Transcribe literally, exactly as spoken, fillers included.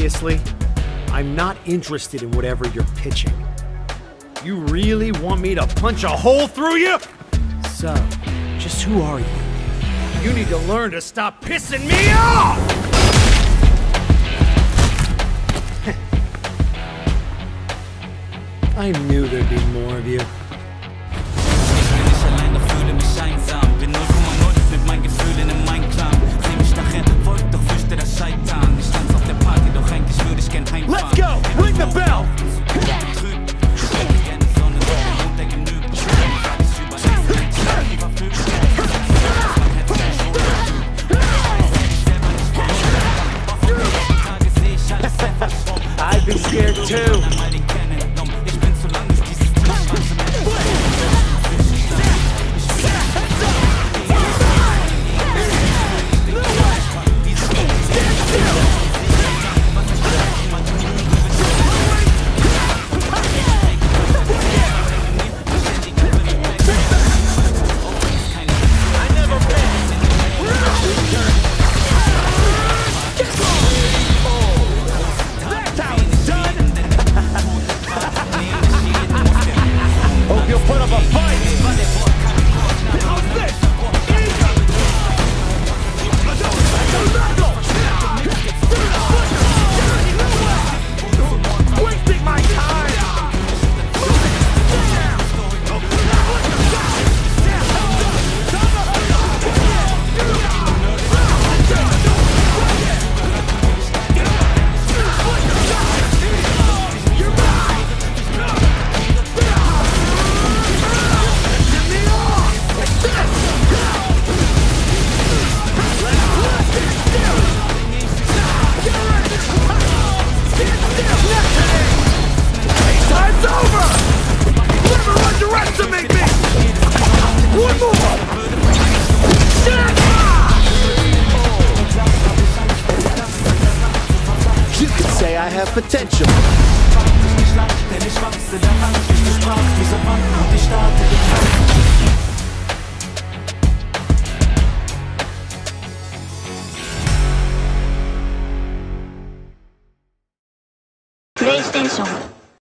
seriously? I'm not interested in whatever you're pitching. You really want me to punch a hole through you? So, just who are you? You need to learn to stop pissing me off! I knew there'd be more of you. Let's go! Ring the bell! I've been scared too. I have potential.